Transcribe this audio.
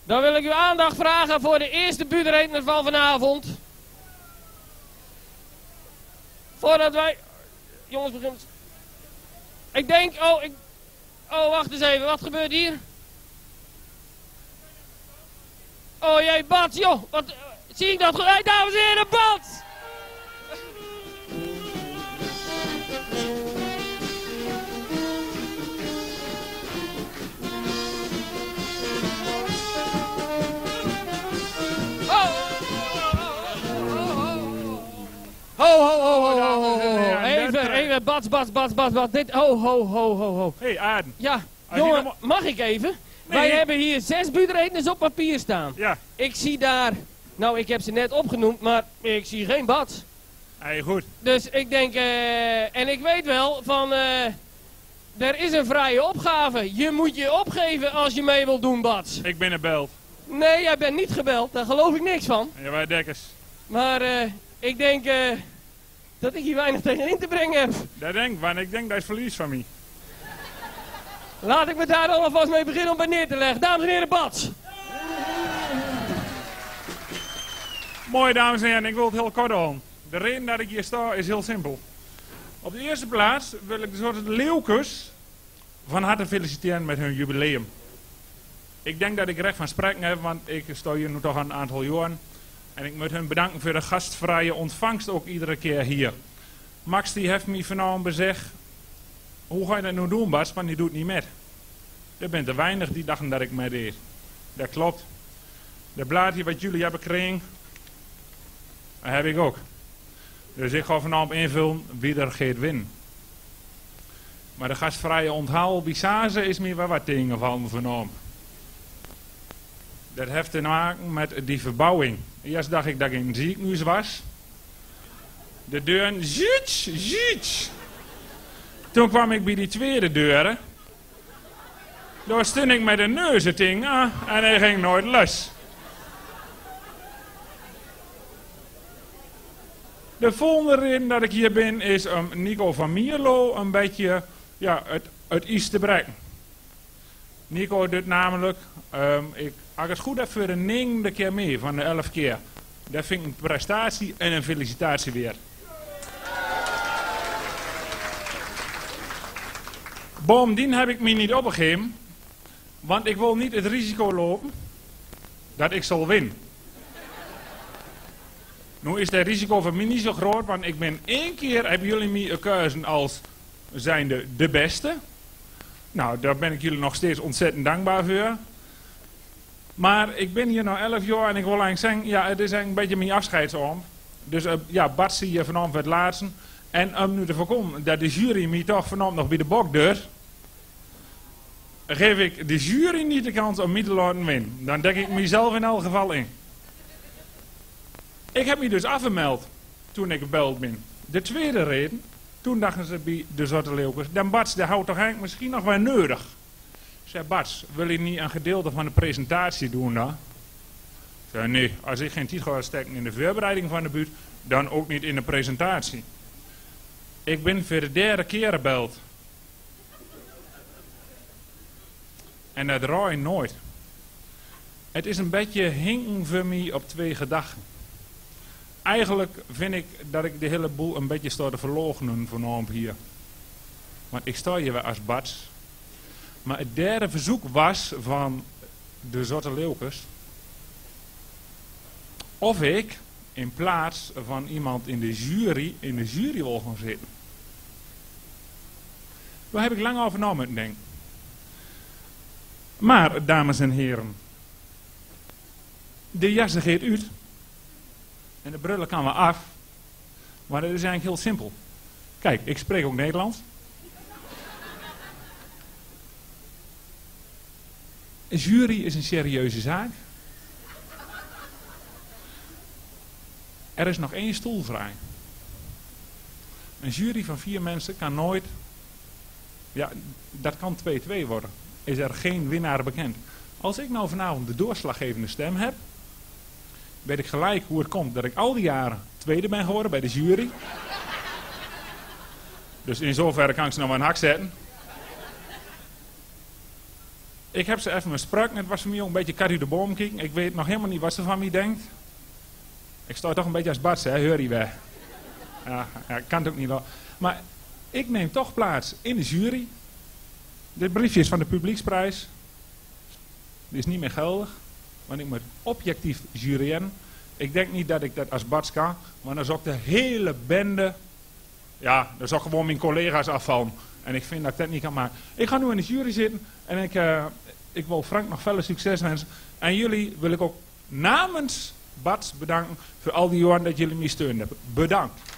Dan wil ik uw aandacht vragen voor de eerste buurtredner van vanavond. Voordat wij... Jongens, beginnen... Ik denk... Oh, wacht eens even. Wat gebeurt hier? Oh jee, Bats, joh. Wat... Zie ik dat goed? Hey, dames en heren, Bats! Ho. Even, Bats. Dit, ho. Hey, Aden. Ja, jongen, mag ik even? Nee. Wij hebben hier 6 buurtredners op papier staan. Ja. Ik zie daar, nou ik heb ze net opgenoemd, maar ik zie geen Bats. Hey, goed. Dus ik denk, en ik weet wel van, er is een vrije opgave. Je moet je opgeven als je mee wilt doen, Bats. Ik ben gebeld. Nee, jij bent niet gebeld, daar geloof ik niks van. En wij dekkers. Maar ik denk dat ik hier weinig tegenin te brengen heb. Dat denk ik, want ik denk dat is verlies van mij. Laat ik me daar dan alvast mee beginnen om bij neer te leggen. Dames en heren, Bats. Mooi, dames en heren, ik wil het heel kort houden. De reden dat ik hier sta is heel simpel. Op de eerste plaats wil ik de soort Leeuwkes van harte feliciteren met hun jubileum. Ik denk dat ik recht van spreken heb, want ik sta hier nu toch een aantal jaren. En ik moet hun bedanken voor de gastvrije ontvangst ook iedere keer hier. Max die heeft me vanavond bezegd, hoe ga je dat nou doen, Bas? Want die doet niet met. Er bent er weinig die dachten dat ik met deed. Dat klopt. De blaadje wat jullie hebben gekregen, dat heb ik ook. Dus ik ga vanavond invullen wie er gaat winnen. Maar de gastvrije onthaal Bissage is me wel wat tegengevallen vanavond. Dat heeft te maken met die verbouwing. Eerst dacht ik dat ik in een ziekenhuis was. De deuren, ziets. Toen kwam ik bij die tweede deuren. Daar stond ik met een neuzenting aan en hij ging nooit los. De volgende reden dat ik hier ben is om Nico van Mierlo een beetje het iets te brengen. Nico doet namelijk, als ik het goed heb, voor de 9e keer mee van de 11 keer. Dat vind ik een prestatie en een felicitatie weer. Bovendien heb ik me niet opgegeven, want ik wil niet het risico lopen dat ik zal winnen. Nu is dat risico voor mij niet zo groot, want ik ben 1 keer, hebben jullie me gekozen als zijnde de beste. Nou, daar ben ik jullie nog steeds ontzettend dankbaar voor. Maar ik ben hier nu 11 jaar en ik wil eigenlijk zeggen, ja, het is eigenlijk een beetje mijn afscheidsom. Dus Bart zie je vanavond het laatste. En om nu te voorkomen dat de jury me toch vanavond nog bij de bok doet, geef ik de jury niet de kans om me te laten winnen. Dan dek ik mezelf in elk geval in. Ik heb me dus afgemeld toen ik gebeld ben. De tweede reden, toen dachten ze bij de Zotte Leeuwkes, dan Bats, dat houdt toch eigenlijk misschien nog wel nodig. Ik zei, Bats, wil je niet een gedeelte van de presentatie doen dan? Ik zei, nee, als ik geen tijd ga steken in de voorbereiding van de buurt, dan ook niet in de presentatie. Ik ben voor de 3e keer gebeld. En dat draai ik nooit. Het is een beetje hinken voor mij op 2 gedachten. Eigenlijk vind ik dat ik de hele boel een beetje sta te verloochenen vanavond hier. Want ik sta hier wel als Bats. Maar het 3e verzoek was van de Zotte Leeuwkes of ik in plaats van iemand in de jury wil gaan zitten. Daar heb ik lang over na moeten denken. Maar, dames en heren, de jassen gaat uit en de brullen kan we af. Maar dat is eigenlijk heel simpel. Kijk, ik spreek ook Nederlands. Een jury is een serieuze zaak. Er is nog 1 stoel vrij. Een jury van 4 mensen kan nooit... Ja, dat kan 2-2 worden. Is er geen winnaar bekend. Als ik nou vanavond de doorslaggevende stem heb, weet ik gelijk hoe het komt dat ik al die jaren tweede ben geworden bij de jury. Dus in zoverre kan ik ze nog wel een hak zetten. Ik heb ze even gesproken. Het was voor mij ook een beetje kat uit de boom kijken. Ik weet nog helemaal niet wat ze van mij denkt. Ik sta toch een beetje als Bart, hè? Hoor je weg. Ja, kan het ook niet. Maar ik neem toch plaats in de jury. Dit briefje is van de publieksprijs. Die is niet meer geldig. Want ik moet objectief juryen. Ik denk niet dat ik dat als Bart kan. Maar dan zou ik de hele bende... Ja, dan zou ik gewoon mijn collega's afvallen. En ik vind dat ik dat niet kan maken. Ik ga nu in de jury zitten. En ik wil Frank nog veel succes wensen. En jullie wil ik ook namens Bart bedanken voor al die jaren dat jullie me steun hebben. Bedankt.